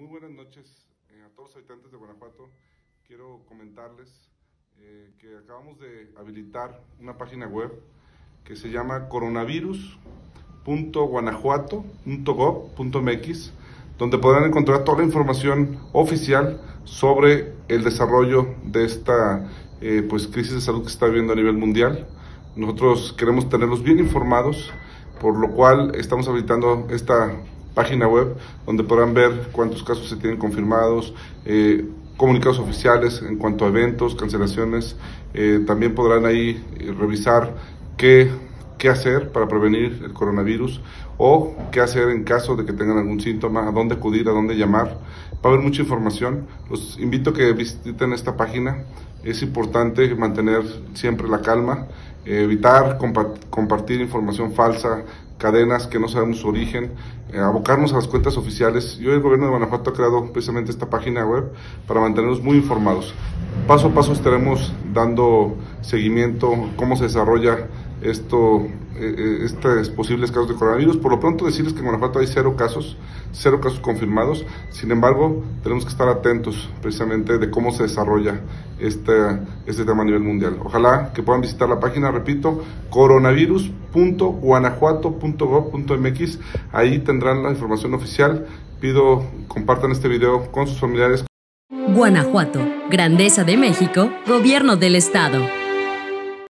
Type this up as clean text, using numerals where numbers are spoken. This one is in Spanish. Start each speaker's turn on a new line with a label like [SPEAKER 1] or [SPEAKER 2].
[SPEAKER 1] Muy buenas noches a todos los habitantes de Guanajuato. Quiero comentarles que acabamos de habilitar una página web que se llama coronavirus.guanajuato.gov.mx, donde podrán encontrar toda la información oficial sobre el desarrollo de esta crisis de salud que se está viviendo a nivel mundial. Nosotros queremos tenerlos bien informados, por lo cual estamos habilitando esta página web donde podrán ver cuántos casos se tienen confirmados, comunicados oficiales en cuanto a eventos, cancelaciones. También podrán ahí revisar qué hacer para prevenir el coronavirus o qué hacer en caso de que tengan algún síntoma, a dónde acudir, a dónde llamar. Va a haber mucha información. Los invito a que visiten esta página. Es importante mantener siempre la calma, evitar compartir información falsa, cadenas que no sabemos su origen, abocarnos a las cuentas oficiales. Y hoy el gobierno de Guanajuato ha creado precisamente esta página web para mantenernos muy informados. Paso a paso estaremos dando seguimiento, cómo se desarrolla estos posibles casos de coronavirus. Por lo pronto decirles que en Guanajuato hay cero casos confirmados. Sin embargo, tenemos que estar atentos precisamente de cómo se desarrolla este tema a nivel mundial. Ojalá que puedan visitar la página, repito, coronavirus.guanajuato.gov.mx. Ahí tendrán la información oficial. Pido compartan este video con sus familiares.
[SPEAKER 2] Guanajuato, Grandeza de México, Gobierno del Estado.